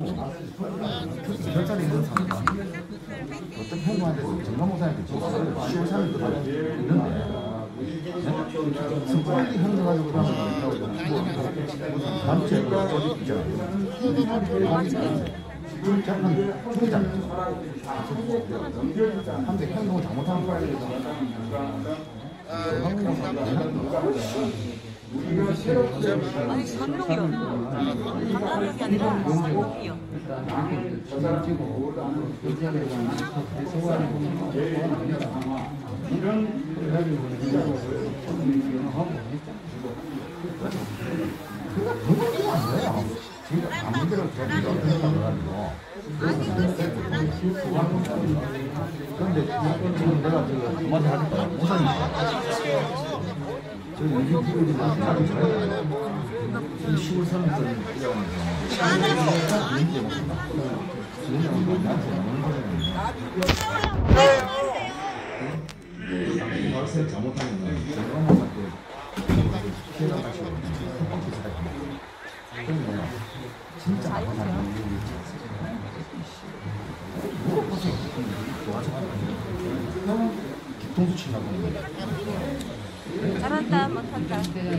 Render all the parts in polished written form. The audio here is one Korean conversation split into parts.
별자리 있는 사람과 어떤 행동한테도 정강모사한테 지금 10월 3일 있는데 스포일리 행동가지고 가면 단체로 조직 있잖아요. 재판 중이잖아요. 한데 행동을 잘못하는 거예요. 아니, 감동이요. 감동이 아니라 감동이요. 그런데 지금 내가 한마디 하니까 우선이니까 저희 요즘 피부들이 많이 잘해요. 10월 3일까지 뛰어가면서 문제 먹는다. 지금은 나한테 너무 하는 잘못하면 정강모사한테 피해가 가시고 뻥치 사야 그러면 진짜 못하는 물어보서 좋아하잖아요. 뒤통수 치려고 잘한다, 못한다.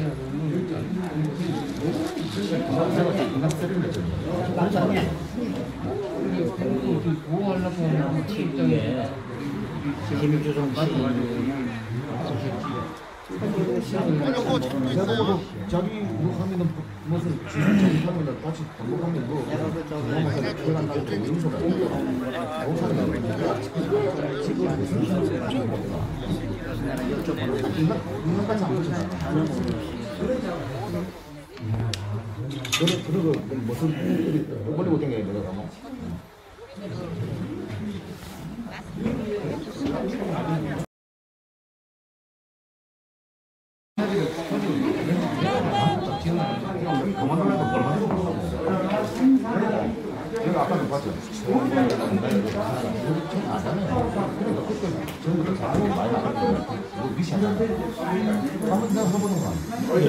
보호하려고 하는 특정에 김주성 씨 내가 자기 하면은 무슨 지성적인 하면은 같이 반복하면 뭐 들어간다고 여기서 인간까지 안 보잖아. 그러고 무슨 버리고 댕겨야 내가 뭐. 내가 아까도 봤죠. 전부터 잘하고 많이 나갔는데 뭐 미시하다. 한번 내가 해보는 거 아니야?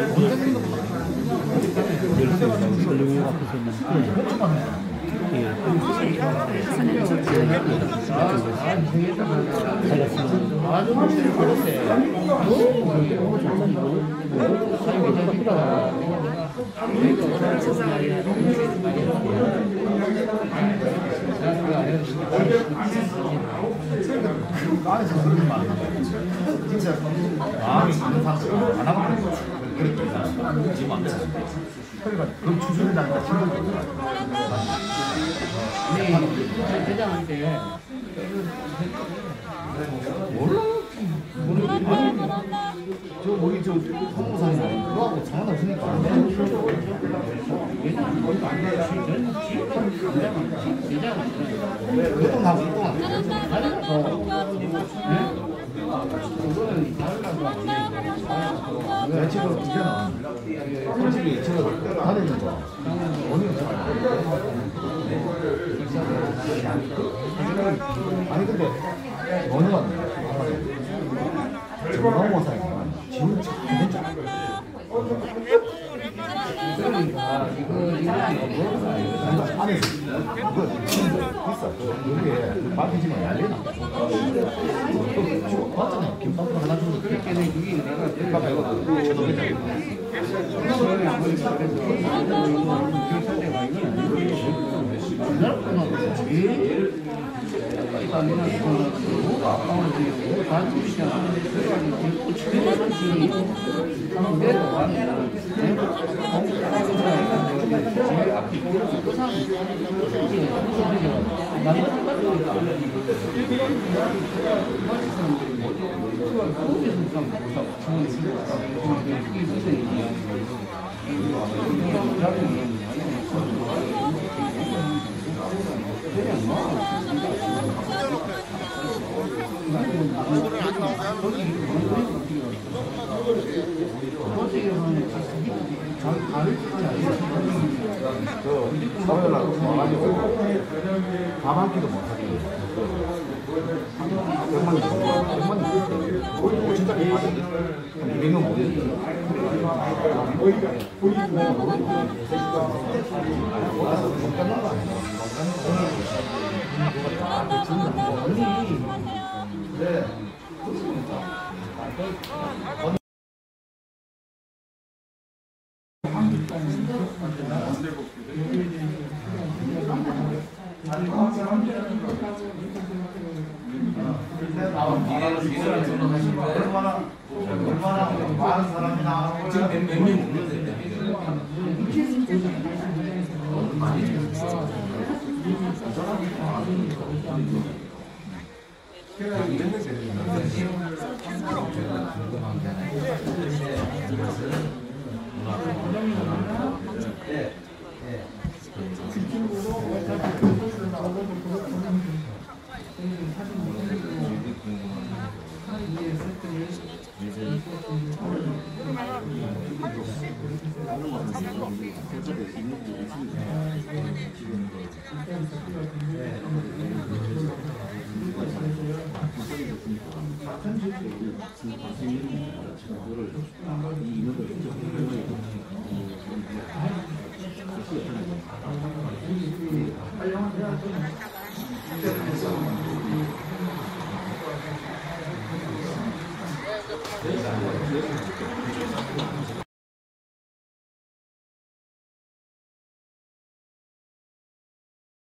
안에서 그런 말 진짜 마음이 있는 사람들 안 하고 그렇게 지금 안 돼. 그러니까 그런 추진을 하니까 힘들거든. 대장한테 몰라. 저 우리 저 홍보사님 그거하고 상관없으니까. 그것도 나고 또 내가 지금 이제는 솔직히 저 다니는 거 원인은 잘 아니 근데 어느 건 정강모사니까 진짜 진짜 그러니까 이거 안에서 이거 비싸. 여기에 마케팅은 난리나. 맞잖아요. 김밥도 하나 주고 그때는 이게 내가 김밥 이거 제동이잖아. 사회를 와가지고 밥 한 끼도 못 사주고 진짜 많은데 한 200명 모였는데 얼마나 많은 사람이 나오는 지금 몇명 모였는데